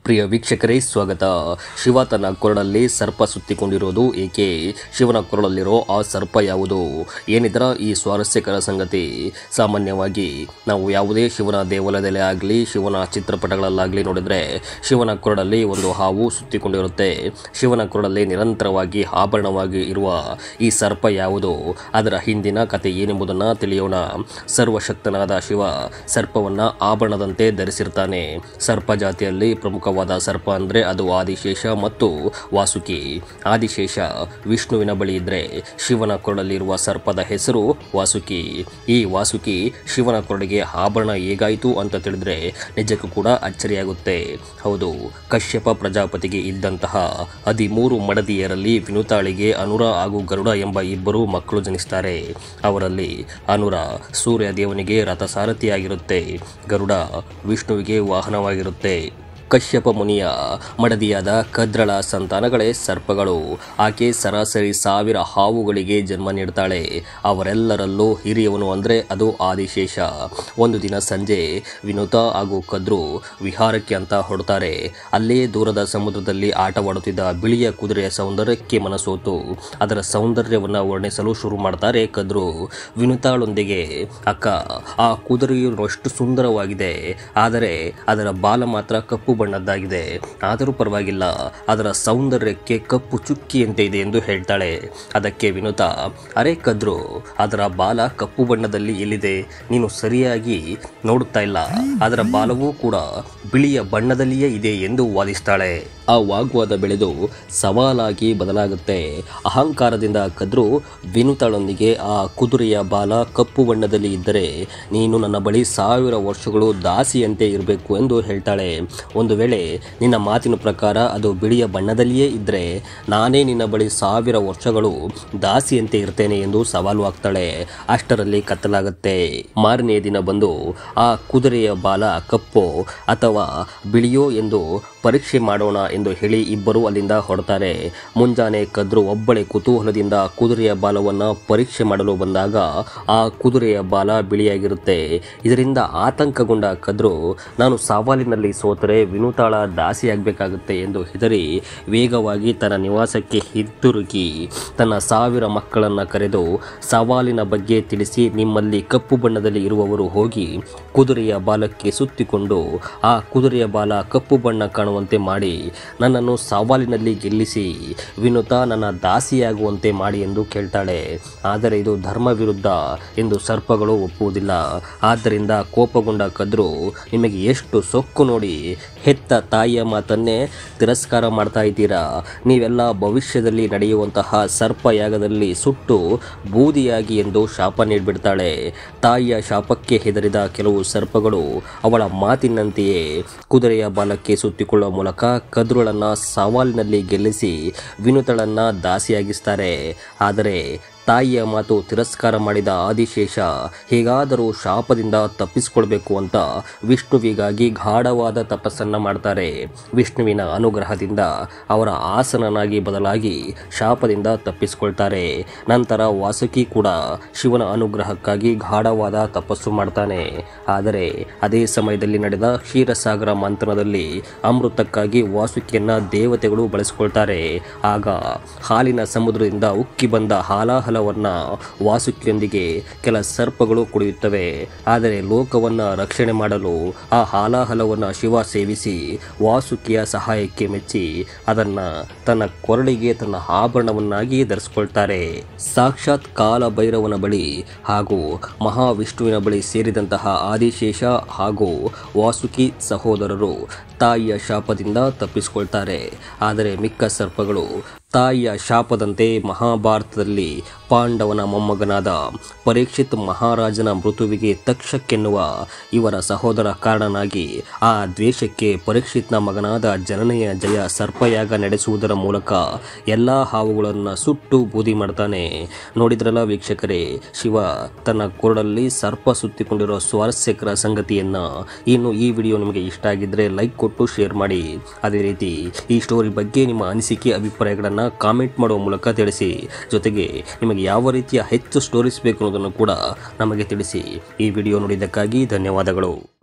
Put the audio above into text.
ಪ್ರಿಯ ವೀಕ್ಷಕರೇ ಸ್ವಾಗತ. ಶಿವ ತನ್ನ ಕೊರಳಲ್ಲಿ ಸರ್ಪ ಸುತ್ತಿಕೊಂಡಿರೋದು ಏಕೆ? ಶಿವನ ಕೊರಳಲ್ಲಿರೋ ಆ ಸರ್ಪ ಯಾವುದು? ಏನಿದರ ಈ ಸ್ವಾರಸ್ಯಕರ ಸಂಗತಿ. ಸಾಮಾನ್ಯವಾಗಿ ನಾವು ಯಾವುದೇ ಶಿವನ ದೇವಾಲಯದಲ್ಲೇ ಆಗಲಿ ಶಿವನ ಚಿತ್ರಪಟಗಳಲ್ಲಾಗಲಿ ನೋಡಿದರೆ ಶಿವನ ಕೊರಳಲ್ಲಿ ಒಂದು ಹಾವು ಸುತ್ತಿಕೊಂಡಿರುತ್ತೆ. ಶಿವನ ಕೊರಳಲ್ಲಿ ನಿರಂತರವಾಗಿ ಆಭರಣವಾಗಿ ಇರುವ ಈ ಸರ್ಪ ಯಾವುದು? ಅದರ ಹಿಂದಿನ ಕತೆ ಏನೆಂಬುದನ್ನು ತಿಳಿಯೋಣ. ಸರ್ವಶಕ್ತನಾದ ಶಿವ ಸರ್ಪವನ್ನು ಆಭರಣದಂತೆ ಧರಿಸಿರ್ತಾನೆ. ಸರ್ಪ ಜಾತಿಯಲ್ಲಿ ಪ್ರಮುಖ ಸರ್ಪ ಅಂದರೆ ಅದು ಆದಿಶೇಷ ಮತ್ತು ವಾಸುಕಿ. ಆದಿಶೇಷ ವಿಷ್ಣುವಿನ ಬಳಿ ಇದ್ರೆ ಶಿವನ ಕೊರಳಲ್ಲಿರುವ ಸರ್ಪದ ಹೆಸರು ವಾಸುಕಿ. ಈ ವಾಸುಕಿ ಶಿವನ ಕೊರಳಿಗೆ ಆಭರಣ ಹೇಗಾಯಿತು ಅಂತ ತಿಳಿದ್ರೆ ನಿಜಕ್ಕೂ ಕೂಡ ಅಚ್ಚರಿಯಾಗುತ್ತೆ. ಹೌದು, ಕಶ್ಯಪ ಪ್ರಜಾಪತಿಗೆ ಇದ್ದಂತಹ 13 ಮಡದಿಯರಲ್ಲಿ ವಿನುತಾಳಿಗೆ ಅನುರ ಹಾಗೂ ಗರುಡ ಎಂಬ ಇಬ್ಬರು ಮಕ್ಕಳು ಜನಿಸ್ತಾರೆ. ಅವರಲ್ಲಿ ಅನುರ ಸೂರ್ಯ ದೇವನಿಗೆ ರಥಸಾರಥಿಯಾಗಿರುತ್ತೆ, ಗರುಡ ವಿಷ್ಣುವಿಗೆ ವಾಹನವಾಗಿರುತ್ತೆ. ಕಶ್ಯಪ ಮುನಿಯ ಮಡದಿಯಾದ ಕದ್ರಳ ಸಂತಾನಗಳೇ ಸರ್ಪಗಳು. ಆಕೆ ಸರಾಸರಿ 1000 ಹಾವುಗಳಿಗೆ ಜನ್ಮ ನೀಡ್ತಾಳೆ. ಅವರೆಲ್ಲರಲ್ಲೂ ಹಿರಿಯವನು ಅಂದರೆ ಅದು ಆದಿಶೇಷ. ಒಂದು ದಿನ ಸಂಜೆ ವಿನುತಾ ಹಾಗೂ ಕದ್ರು ವಿಹಾರಕ್ಕೆ ಅಂತ ಹೊರಡ್ತಾರೆ. ಅಲ್ಲೇ ದೂರದ ಸಮುದ್ರದಲ್ಲಿ ಆಟವಾಡುತ್ತಿದ್ದ ಬಿಳಿಯ ಕುದುರೆಯ ಸೌಂದರ್ಯಕ್ಕೆ ಮನಸೋತು ಅದರ ಸೌಂದರ್ಯವನ್ನು ವರ್ಣಿಸಲು ಶುರು ಮಾಡ್ತಾರೆ ಕದ್ರು. ವಿನುತಾಳೊಂದಿಗೆ, ಅಕ್ಕ, ಆ ಕುದುರೆಯು ಅಷ್ಟು ಸುಂದರವಾಗಿದೆ, ಆದರೆ ಅದರ ಬಾಲ ಮಾತ್ರ ಕಪ್ಪು ಬಣ್ಣದ್ದಾಗಿದೆ. ಆದರೂ ಪರವಾಗಿಲ್ಲ, ಅದರ ಸೌಂದರ್ಯಕ್ಕೆ ಕಪ್ಪು ಚುಕ್ಕಿಯಂತೆ ಇದೆ ಎಂದು ಹೇಳ್ತಾಳೆ. ಅದಕ್ಕೆ ವಿನುತಾ, ಅರೆ ಕದ್ರು, ಅದರ ಬಾಲ ಕಪ್ಪು ಬಣ್ಣದಲ್ಲಿ ಎಲ್ಲಿದೆ? ನೀನು ಸರಿಯಾಗಿ ನೋಡುತ್ತಾ ಇಲ್ಲ. ಅದರ ಬಾಲವೂ ಕೂಡ ಬಿಳಿಯ ಬಣ್ಣದಲ್ಲಿಯೇ ಇದೆ ಎಂದು ವಾದಿಸ್ತಾಳೆ. ಆ ವಾಗ್ವಾದ ಬೆಳೆದು ಸವಾಲಾಗಿ ಬದಲಾಗುತ್ತೆ. ಅಹಂಕಾರದಿಂದ ಕದ್ರು ವಿನುತಾಳೊಂದಿಗೆ, ಆ ಕುದುರೆಯ ಬಾಲ ಕಪ್ಪು ಬಣ್ಣದಲ್ಲಿ ಇದ್ದರೆ ನೀನು ನನ್ನ ಬಳಿ 1000 ವರ್ಷಗಳು ದಾಸಿಯಂತೆ ಇರಬೇಕು ಎಂದು ಹೇಳ್ತಾಳೆ. ಒಂದು ವೇಳೆ ನಿನ್ನ ಮಾತಿನ ಪ್ರಕಾರ ಅದು ಬಿಳಿಯ ಬಣ್ಣದಲ್ಲಿಯೇ ಇದ್ದರೆ ನಾನೇ ನಿನ್ನ ಬಳಿ 1000 ವರ್ಷಗಳು ದಾಸಿಯಂತೆ ಇರ್ತೇನೆ ಎಂದು ಸವಾಲು ಹಾಕ್ತಾಳೆ. ಅಷ್ಟರಲ್ಲಿ ಕತ್ತಲಾಗುತ್ತೆ. ಮಾರನೇ ದಿನ ಬಂದು ಆ ಕುದುರೆಯ ಬಾಲ ಕಪ್ಪೋ ಅಥವಾ ಬಿಳಿಯೋ ಎಂದು ಪರೀಕ್ಷೆ ಮಾಡೋಣ ಎಂದು ಹೇಳಿ ಇಬ್ಬರು ಅಲ್ಲಿಂದ ಹೊರಡ್ತಾರೆ. ಮುಂಜಾನೆ ಕದ್ರು ಒಬ್ಬಳೆ ಕುತೂಹಲದಿಂದ ಕುದುರೆಯ ಬಾಲವನ್ನು ಪರೀಕ್ಷೆ ಮಾಡಲು ಬಂದಾಗ ಆ ಕುದುರೆಯ ಬಾಲ ಬಿಳಿಯಾಗಿರುತ್ತೆ. ಇದರಿಂದ ಆತಂಕಗೊಂಡ ಕದ್ರು, ನಾನು ಸವಾಲಿನಲ್ಲಿ ಸೋತರೆ ವಿನುತಾಳ ದಾಸಿಯಾಗಬೇಕಾಗುತ್ತೆ ಎಂದು ಹೆದರಿ ವೇಗವಾಗಿ ತನ್ನ ನಿವಾಸಕ್ಕೆ ಹಿಂತಿರುಗಿ ತನ್ನ 1000 ಮಕ್ಕಳನ್ನು ಕರೆದು ಸವಾಲಿನ ಬಗ್ಗೆ ತಿಳಿಸಿ, ನಿಮ್ಮಲ್ಲಿ ಕಪ್ಪು ಬಣ್ಣದಲ್ಲಿ ಇರುವವರು ಹೋಗಿ ಕುದುರೆಯ ಬಾಲಕ್ಕೆ ಸುತ್ತಿಕೊಂಡು ಆ ಕುದುರೆಯ ಬಾಲ ಕಪ್ಪು ಬಣ್ಣ ಕಾಣುವಂತೆ ಮಾಡಿ ನನ್ನನ್ನು ಸವಾಲಿನಲ್ಲಿ ಗೆಲ್ಲಿಸಿ ವಿನುತಾ ನನ್ನ ದಾಸಿಯಾಗುವಂತೆ ಮಾಡಿ ಎಂದು ಕೇಳ್ತಾಳೆ. ಆದರೆ ಇದು ಧರ್ಮ ವಿರುದ್ಧ ಎಂದು ಸರ್ಪಗಳು ಒಪ್ಪುವುದಿಲ್ಲ. ಆದ್ದರಿಂದ ಕೋಪಗೊಂಡ ಕದ್ರು, ನಿಮಗೆ ಎಷ್ಟು ಸೊಕ್ಕು ನೋಡಿ, ಹೆತ್ತ ತಾಯಿಯ ಮಾತನ್ನೇ ತಿರಸ್ಕಾರ ಮಾಡ್ತಾ ಇದ್ದೀರಾ? ನೀವೆಲ್ಲ ಭವಿಷ್ಯದಲ್ಲಿ ನಡೆಯುವಂತಹ ಸರ್ಪಯಾಗದಲ್ಲಿ ಸುಟ್ಟು ಬೂದಿಯಾಗಿ ಎಂದು ಶಾಪ ನೀಡಿಬಿಡ್ತಾಳೆ. ತಾಯಿಯ ಶಾಪಕ್ಕೆ ಹೆದರಿದ ಕೆಲವು ಸರ್ಪಗಳು ಅವಳ ಮಾತಿನಂತೆಯೇ ಕುದುರೆಯ ಬಾಲಕ್ಕೆ ಸುತ್ತಿಕೊಳ್ಳುವ ಮೂಲಕ ಕದ್ರುಳನ್ನ ಸವಾಲಿನಲ್ಲಿ ಗೆಲ್ಲಿಸಿ ವಿನುತಳನ್ನ ದಾಸಿಯಾಗಿಸ್ತಾರೆ. ಆದರೆ ತಾಯಿಯ ಮಾತು ತಿರಸ್ಕಾರ ಮಾಡಿದ ಆದಿಶೇಷ ಹೇಗಾದರೂ ಶಾಪದಿಂದ ತಪ್ಪಿಸಿಕೊಳ್ಬೇಕು ಅಂತ ವಿಷ್ಣುವಿಗಾಗಿ ಗಾಢವಾದ ತಪಸ್ಸನ್ನು ಮಾಡ್ತಾರೆ. ವಿಷ್ಣುವಿನ ಅನುಗ್ರಹದಿಂದ ಅವರ ಆಸನನಾಗಿ ಬದಲಾಗಿ ಶಾಪದಿಂದ ತಪ್ಪಿಸಿಕೊಳ್ತಾರೆ. ನಂತರ ವಾಸುಕಿ ಕೂಡ ಶಿವನ ಅನುಗ್ರಹಕ್ಕಾಗಿ ಗಾಢವಾದ ತಪಸ್ಸು ಮಾಡ್ತಾನೆ. ಆದರೆ ಅದೇ ಸಮಯದಲ್ಲಿ ನಡೆದ ಕ್ಷೀರಸಾಗರ ಮಂಥನದಲ್ಲಿ ಅಮೃತಕ್ಕಾಗಿ ವಾಸುಕಿಯನ್ನ ದೇವತೆಗಳು ಬಳಸಿಕೊಳ್ತಾರೆ. ಆಗ ಹಾಲಿನ ಸಮುದ್ರದಿಂದ ಉಕ್ಕಿ ಬಂದ ಹಾಲಾಹಲವನ್ನ ವಾಸುಕಿಯೊಂದಿಗೆ ಕೆಲ ಸರ್ಪಗಳು ಕುಡಿಯುತ್ತವೆ. ಆದರೆ ಲೋಕವನ್ನ ರಕ್ಷಣೆ ಮಾಡಲು ಆ ಹಾಲಾಹಲವನ್ನ ಶಿವ ಸೇವಿಸಿ ವಾಸುಕಿಯ ಸಹಾಯಕ್ಕೆ ಮೆಚ್ಚಿ ಅದನ್ನ ತನ್ನ ಕೊರಳಿಗೆ ತನ್ನ ಆಭರಣವನ್ನಾಗಿ ಧರಿಸಿಕೊಳ್ತಾರೆ. ಸಾಕ್ಷಾತ್ ಕಾಲಭೈರವನ ಬಳಿ ಹಾಗೂ ಮಹಾವಿಷ್ಣುವಿನ ಬಳಿ ಸೇರಿದಂತಹ ಆದಿಶೇಷ ಹಾಗೂ ವಾಸುಕಿ ಸಹೋದರರು ತಾಯಿಯ ಶಾಪದಿಂದ ತಪ್ಪಿಸಿಕೊಳ್ತಾರೆ. ಆದರೆ ಮಿಕ್ಕ ಸರ್ಪಗಳು ತಾಯಿಯ ಶಾಪದಂತೆ ಮಹಾಭಾರತದಲ್ಲಿ ಪಾಂಡವನ ಮೊಮ್ಮಗನಾದ ಪರೀಕ್ಷಿತ್ ಮಹಾರಾಜನ ಮೃತ್ಯುವಿಗೆ ತಕ್ಷಕ್ಕೆನ್ನುವ ಇವರ ಸಹೋದರ ಕಾರಣನಾಗಿ ಆ ದ್ವೇಷಕ್ಕೆ ಪರೀಕ್ಷಿತ್ನ ಮಗನಾದ ಜನನೆಯ ಜಯ ಸರ್ಪಯಾಗ ನಡೆಸುವುದರ ಮೂಲಕ ಎಲ್ಲ ಹಾವುಗಳನ್ನು ಸುಟ್ಟು ಬೂದಿ ಮಾಡ್ತಾನೆ. ನೋಡಿದ್ರಲ್ಲ ವೀಕ್ಷಕರೇ, ಶಿವ ತನ್ನ ಕೊರಳಲ್ಲಿ ಸರ್ಪ ಸುತ್ತಿಕೊಂಡಿರೋ ಸ್ವಾರಸ್ಯಕರ ಸಂಗತಿಯನ್ನು. ಇನ್ನು ಈ ವಿಡಿಯೋ ನಿಮಗೆ ಇಷ್ಟ ಆಗಿದ್ದರೆ ಲೈಕ್ ಕೊಟ್ಟು ಶೇರ್ ಮಾಡಿ. ಅದೇ ರೀತಿ ಈ ಸ್ಟೋರಿ ಬಗ್ಗೆ ನಿಮ್ಮ ಅನಿಸಿಕೆ ಅಭಿಪ್ರಾಯಗಳನ್ನು ಕಾಮೆಂಟ್ ಮಾಡುವ ಮೂಲಕ ತಿಳಿಸಿ. ಜೊತೆಗೆ ನಿಮಗೆ ಯಾವ ರೀತಿಯ ಹೆಚ್ಚು ಸ್ಟೋರೀಸ್ ಬೇಕು ಅನ್ನೋದನ್ನು ಕೂಡ ನಮಗೆ ತಿಳಿಸಿ. ಈ ವಿಡಿಯೋ ನೋಡಿದ್ದಕ್ಕಾಗಿ ಧನ್ಯವಾದಗಳು.